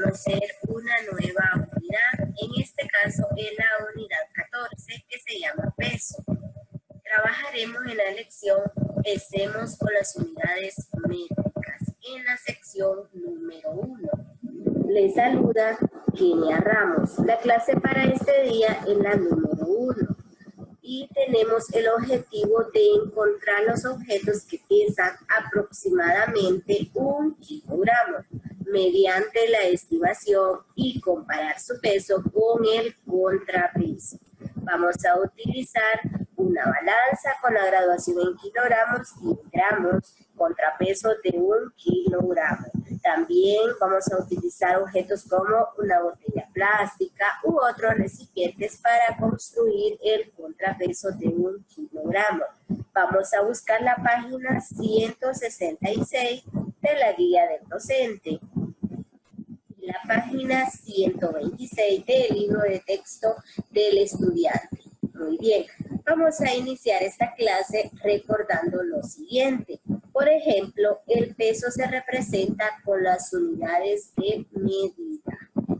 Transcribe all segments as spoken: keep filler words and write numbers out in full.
conocer una nueva unidad. En este caso es la unidad catorce, que se llama peso. Trabajaremos en la lección Pesemos con las unidades métricas, en la sección número uno. Les saluda Kenia Ramos. La clase para este día es la número uno. Y tenemos el objetivo de encontrar los objetos que pesan aproximadamente un kilogramo mediante la estimación y comparar su peso con el contrapeso. Vamos a utilizar una balanza con la graduación en kilogramos y gramos, contrapeso de un kilogramo. También vamos a utilizar objetos como una botella plástica u otros recipientes para construir el contrapeso de un kilogramo. Vamos a buscar la página ciento sesenta y seis de la guía del docente. La página ciento veintiséis del libro de texto del estudiante. Muy bien, vamos a iniciar esta clase recordando lo siguiente. Por ejemplo, el peso se representa con las unidades de medida.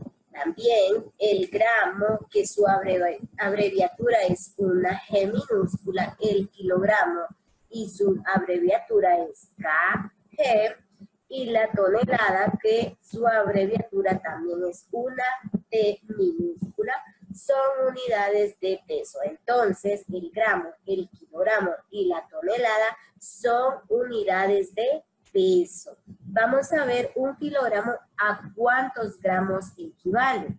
También el gramo, que su abrevi- abreviatura es una G minúscula, el kilogramo y su abreviatura es K G, y la tonelada, que su abreviatura también es una T minúscula, son unidades de peso. Entonces, el gramo, el kilogramo y la tonelada son unidades de peso. Vamos a ver un kilogramo a cuántos gramos equivale.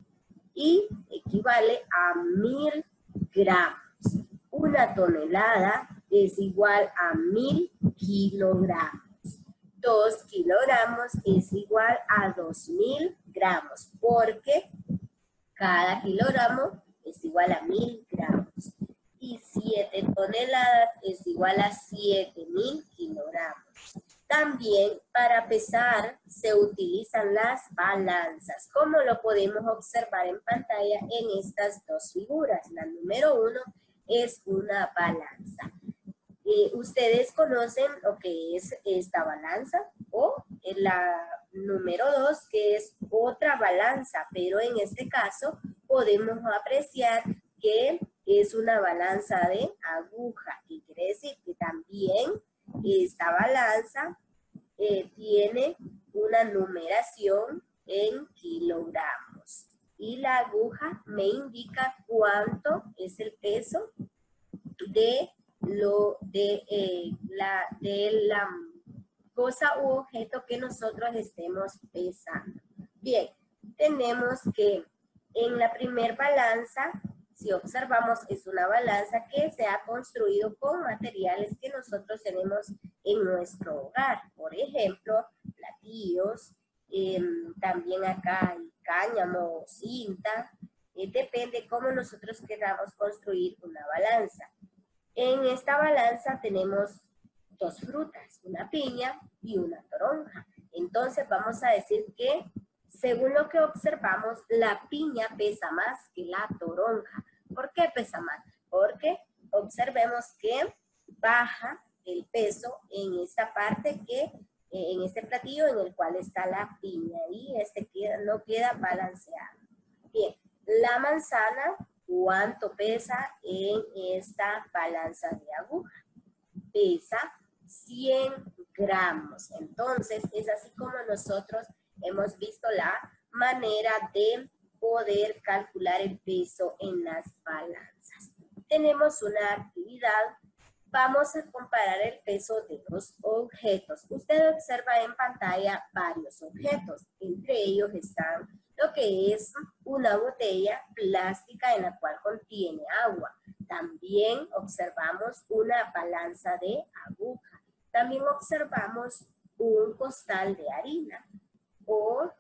Y equivale a mil gramos. Una tonelada es igual a mil kilogramos. Dos kilogramos es igual a dos mil gramos, porque cada kilogramo es igual a mil gramos. Y siete toneladas es igual a siete mil kilogramos. También para pesar se utilizan las balanzas, como lo podemos observar en pantalla en estas dos figuras. La número uno es una balanza. Eh, ¿Ustedes conocen lo que es esta balanza? O la número dos, que es otra balanza, pero en este caso podemos apreciar que es una balanza de aguja, y quiere decir que también esta balanza eh, tiene una numeración en kilogramos. Y la aguja me indica cuánto es el peso de lo de, eh, la, de la cosa u objeto que nosotros estemos pesando. Bien, tenemos que en la primer balanza, si observamos, es una balanza que se ha construido con materiales que nosotros tenemos en nuestro hogar. Por ejemplo, platillos, eh, también acá hay cáñamo, cinta, eh, depende cómo nosotros queramos construir una balanza. En esta balanza tenemos dos frutas, una piña y una toronja. Entonces vamos a decir que, según lo que observamos, la piña pesa más que la toronja. ¿Por qué pesa más? Porque observemos que baja el peso en esta parte que, en este platillo en el cual está la piña, y este queda, no queda balanceado. Bien, la manzana, ¿cuánto pesa en esta balanza de aguja? Pesa cien gramos. Entonces, es así como nosotros hemos visto la manera de poder calcular el peso en las balanzas. Tenemos una actividad. Vamos a comparar el peso de dos objetos. Usted observa en pantalla varios objetos. Entre ellos están lo que es una botella plástica en la cual contiene agua. También observamos una balanza de aguja. También observamos un costal de harina o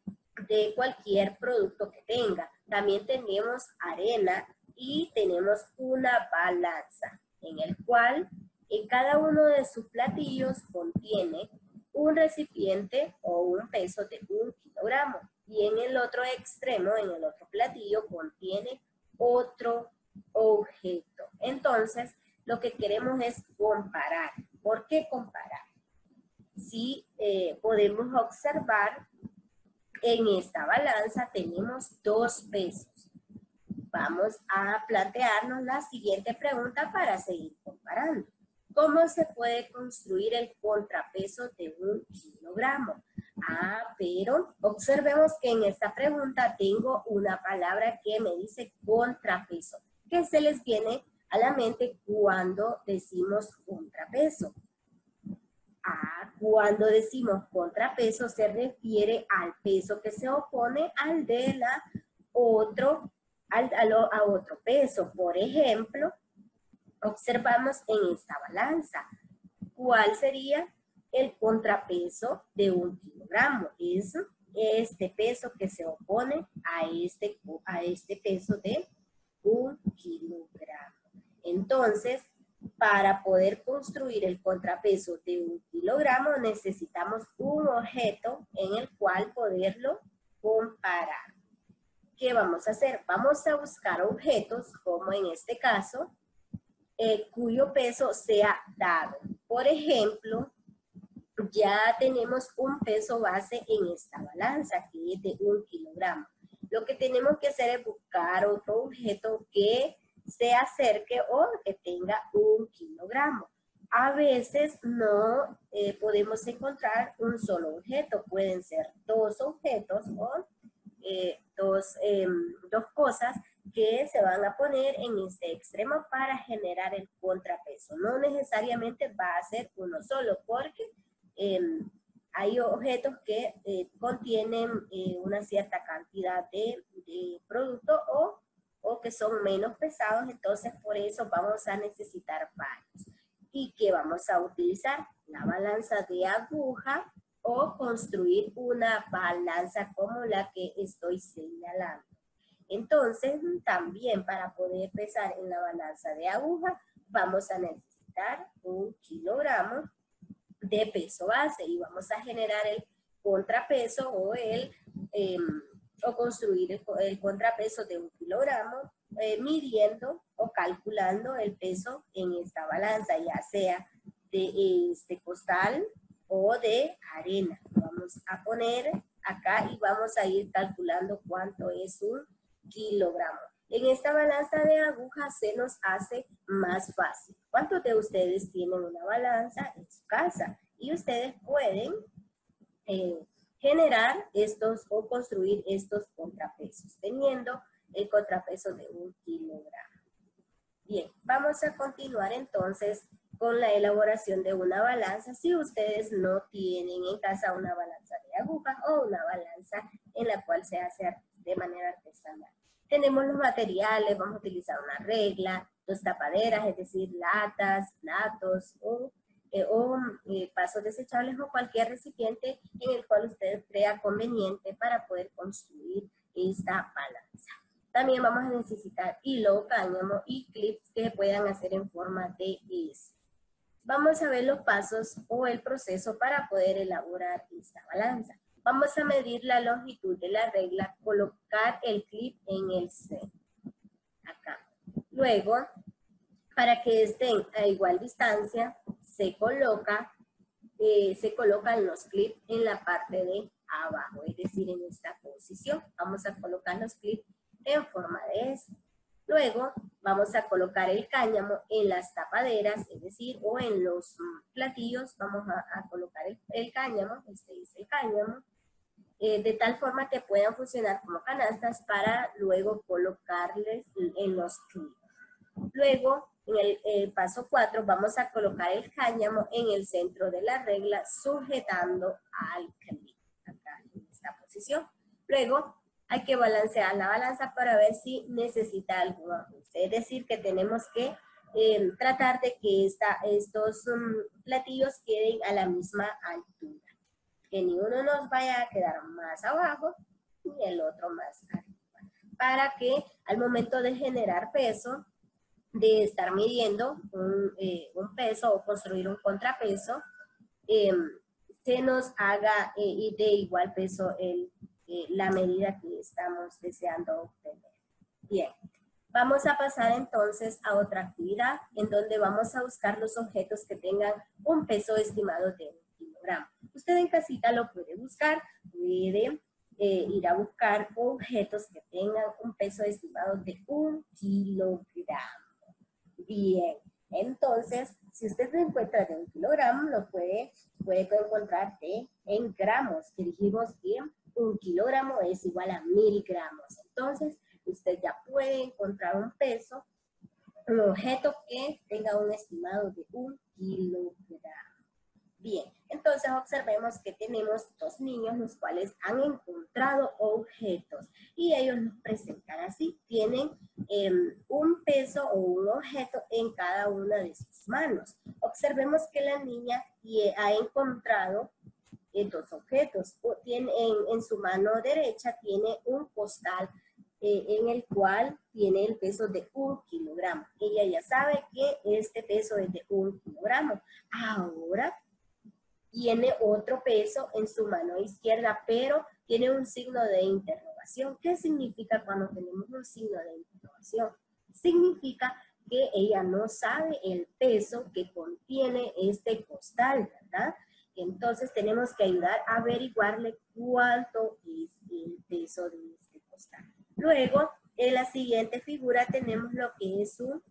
de cualquier producto que tenga. También tenemos arena y tenemos una balanza en el cual en cada uno de sus platillos contiene un recipiente o un peso de un kilogramo. Y en el otro extremo, en el otro platillo, contiene otro objeto. Entonces, lo que queremos es comparar. ¿Por qué comparar? Si eh, podemos observar en esta balanza tenemos dos pesos. Vamos a plantearnos la siguiente pregunta para seguir comparando. ¿Cómo se puede construir el contrapeso de un kilogramo? Ah, pero observemos que en esta pregunta tengo una palabra que me dice contrapeso. ¿Qué se les viene a la mente cuando decimos contrapeso? Ah, cuando decimos contrapeso se refiere al peso que se opone al de la otro, al, al, a otro peso. Por ejemplo, observamos en esta balanza. ¿Cuál sería el contrapeso de un kilogramo? Es este peso que se opone a este, a este peso de un kilogramo. Entonces, para poder construir el contrapeso de un kilogramo necesitamos un objeto en el cual poderlo comparar. ¿Qué vamos a hacer? Vamos a buscar objetos, como en este caso, eh, cuyo peso sea dado. Por ejemplo, ya tenemos un peso base en esta balanza, que es de un kilogramo. Lo que tenemos que hacer es buscar otro objeto que se acerque o que tenga un kilogramo. A veces no eh, podemos encontrar un solo objeto, pueden ser dos objetos o eh, dos, eh, dos cosas que se van a poner en este extremo para generar el contrapeso. No necesariamente va a ser uno solo, porque eh, hay objetos que eh, contienen eh, una cierta cantidad de, de producto o o que son menos pesados, entonces por eso vamos a necesitar varios. ¿Y qué vamos a utilizar? La balanza de aguja o construir una balanza como la que estoy señalando. Entonces, también para poder pesar en la balanza de aguja, vamos a necesitar un kilogramo de peso base y vamos a generar el contrapeso o el... Eh, o construir el, el contrapeso de un kilogramo eh, midiendo o calculando el peso en esta balanza, ya sea de este costal o de arena. Vamos a poner acá y vamos a ir calculando cuánto es un kilogramo. En esta balanza de aguja se nos hace más fácil. ¿Cuántos de ustedes tienen una balanza en su casa? Y ustedes pueden eh, generar estos o construir estos contrapesos, teniendo el contrapeso de un kilogramo. Bien, vamos a continuar entonces con la elaboración de una balanza si ustedes no tienen en casa una balanza de aguja o una balanza en la cual se hace de manera artesanal. Tenemos los materiales, vamos a utilizar una regla, dos tapaderas, es decir, latas, platos o Eh, o eh, vasos desechables o cualquier recipiente en el cual usted crea conveniente para poder construir esta balanza. También vamos a necesitar hilo, cáñamo y clips que puedan hacer en forma de S. Vamos a ver los pasos o el proceso para poder elaborar esta balanza. Vamos a medir la longitud de la regla, colocar el clip en el centro, acá. Luego, para que estén a igual distancia, se coloca, eh, se colocan los clips en la parte de abajo, es decir, en esta posición. Vamos a colocar los clips en forma de S. Luego vamos a colocar el cáñamo en las tapaderas, es decir, o en los platillos, vamos a, a colocar el, el cáñamo, este es el cáñamo, eh, de tal forma que puedan funcionar como canastas para luego colocarles en los clips. Luego, en el, el paso cuatro, vamos a colocar el cáñamo en el centro de la regla, sujetando al clip, acá en esta posición. Luego, hay que balancear la balanza para ver si necesita algún ajuste. Es decir, que tenemos que eh, tratar de que esta, estos um, platillos queden a la misma altura. Que ni uno nos vaya a quedar más abajo, ni el otro más arriba. Para que al momento de generar peso, de estar midiendo un, eh, un peso o construir un contrapeso, eh, se nos haga eh, y de igual peso el, eh, la medida que estamos deseando obtener. Bien, vamos a pasar entonces a otra actividad en donde vamos a buscar los objetos que tengan un peso estimado de un kilogramo. Usted en casita lo puede buscar, puede eh, ir a buscar objetos que tengan un peso estimado de un kilogramo. Bien, entonces, si usted se encuentra de un kilogramo, lo puede, puede encontrar de, en gramos, que dijimos que un kilogramo es igual a mil gramos. Entonces, usted ya puede encontrar un peso, un objeto que tenga un estimado de un kilogramo. Bien, entonces observemos que tenemos dos niños los cuales han encontrado objetos y ellos nos presentan así. Tienen eh, un peso o un objeto en cada una de sus manos. Observemos que la niña ha encontrado eh, dos objetos. Tiene, en, en su mano derecha tiene un costal eh, en el cual tiene el peso de un kilogramo. Ella ya sabe que este peso es de un kilogramo. Ahora tiene otro peso en su mano izquierda, pero tiene un signo de interrogación. ¿Qué significa cuando tenemos un signo de interrogación? Significa que ella no sabe el peso que contiene este costal, ¿verdad? Entonces tenemos que ayudar a averiguarle cuánto es el peso de este costal. Luego, en la siguiente figura tenemos lo que es un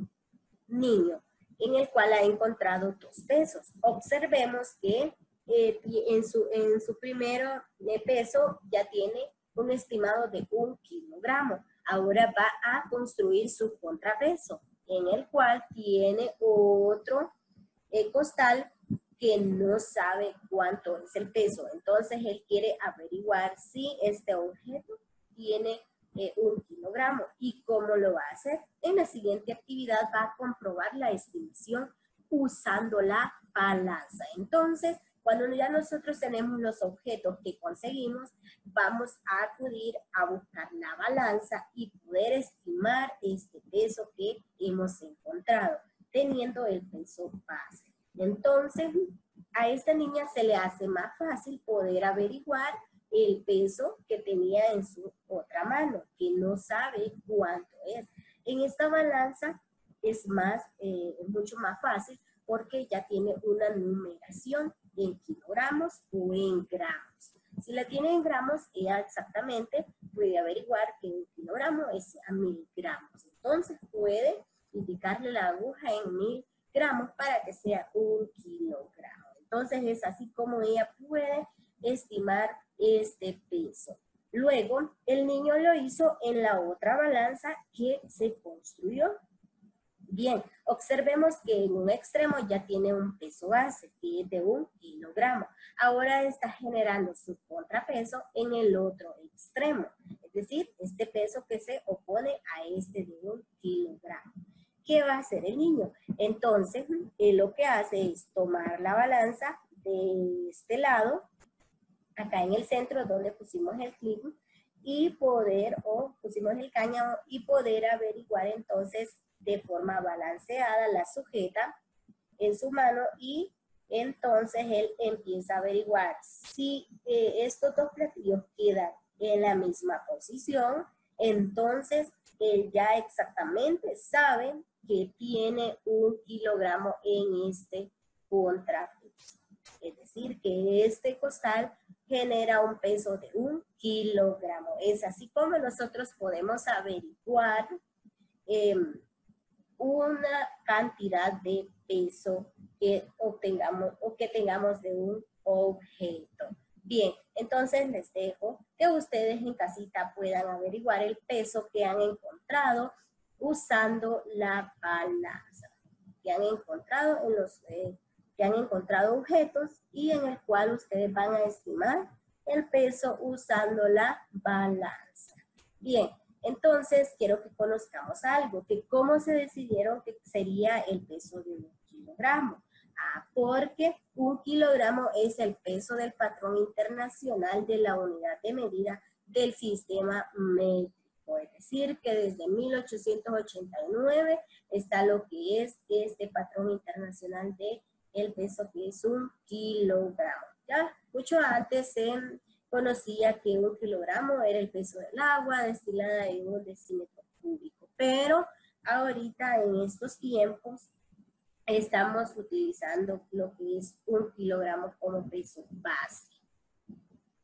niño, en el cual ha encontrado dos pesos. Observemos que eh, en, su, en su primer peso ya tiene un estimado de un kilogramo. Ahora va a construir su contrapeso, en el cual tiene otro eh, costal que no sabe cuánto es el peso. Entonces él quiere averiguar si este objeto tiene Eh, un kilogramo. ¿Y cómo lo va a hacer? En la siguiente actividad va a comprobar la estimación usando la balanza. Entonces, cuando ya nosotros tenemos los objetos que conseguimos, vamos a acudir a buscar la balanza y poder estimar este peso que hemos encontrado, teniendo el peso base. Entonces, a esta niña se le hace más fácil poder averiguar el peso que tenía en su otra mano, que no sabe cuánto es. En esta balanza es más, eh, mucho más fácil porque ya tiene una numeración en kilogramos o en gramos. Si la tiene en gramos, ella exactamente puede averiguar que un kilogramo es a mil gramos. Entonces puede indicarle la aguja en mil gramos para que sea un kilogramo. Entonces es así como ella puede estimar este peso. Luego, el niño lo hizo en la otra balanza que se construyó. Bien, observemos que en un extremo ya tiene un peso base, que es de un kilogramo. Ahora está generando su contrapeso en el otro extremo. Es decir, este peso que se opone a este de un kilogramo. ¿Qué va a hacer el niño? Entonces, él lo que hace es tomar la balanza de este lado, acá en el centro donde pusimos el clip, y poder, o pusimos el cáñamo, y poder averiguar entonces de forma balanceada, la sujeta en su mano, y entonces él empieza a averiguar si eh, estos dos platillos quedan en la misma posición. Entonces él ya exactamente sabe que tiene un kilogramo en este contrapeso. Es decir, que este costal genera un peso de un kilogramo. Es así como nosotros podemos averiguar eh, una cantidad de peso que obtengamos o que tengamos de un objeto. Bien, entonces les dejo que ustedes en casita puedan averiguar el peso que han encontrado usando la balanza, que han encontrado en los eh, que han encontrado objetos y en el cual ustedes van a estimar el peso usando la balanza. Bien, entonces quiero que conozcamos algo, que cómo se decidieron que sería el peso de un kilogramo. Ah, porque un kilogramo es el peso del patrón internacional de la unidad de medida del sistema métrico. Es decir, que desde mil ochocientos ochenta y nueve está lo que es este patrón internacional de el peso, que es un kilogramo. Ya mucho antes se conocía que un kilogramo era el peso del agua destilada en un decímetro cúbico, pero ahorita en estos tiempos estamos utilizando lo que es un kilogramo como peso base.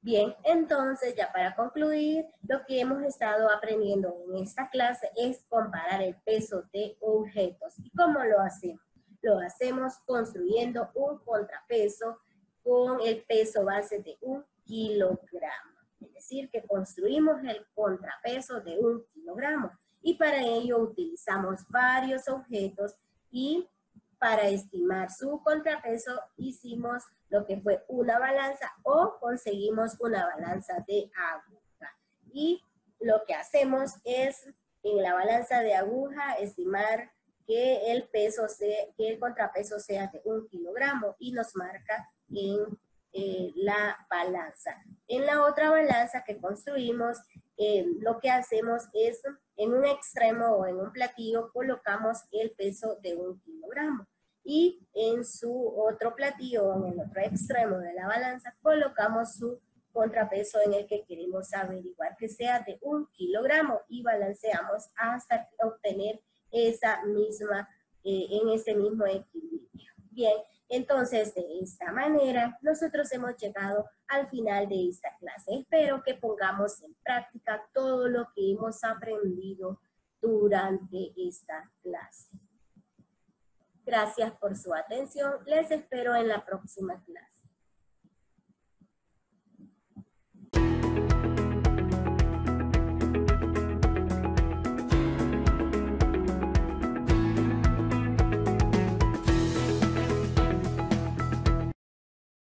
Bien, entonces ya para concluir, lo que hemos estado aprendiendo en esta clase es comparar el peso de objetos. ¿Y cómo lo hacemos? Lo hacemos construyendo un contrapeso con el peso base de un kilogramo. Es decir, que construimos el contrapeso de un kilogramo. Y para ello utilizamos varios objetos y para estimar su contrapeso hicimos lo que fue una balanza o conseguimos una balanza de aguja. Y lo que hacemos es en la balanza de aguja estimar que el peso sea, que el contrapeso sea de un kilogramo y nos marca en eh, la balanza. En la otra balanza que construimos, eh, lo que hacemos es en un extremo o en un platillo colocamos el peso de un kilogramo. Y en su otro platillo, o en el otro extremo de la balanza, colocamos su contrapeso en el que queremos averiguar que sea de un kilogramo y balanceamos hasta obtener esa misma, eh, en ese mismo equilibrio. Bien, entonces de esta manera nosotros hemos llegado al final de esta clase. Espero que pongamos en práctica todo lo que hemos aprendido durante esta clase. Gracias por su atención. Les espero en la próxima clase.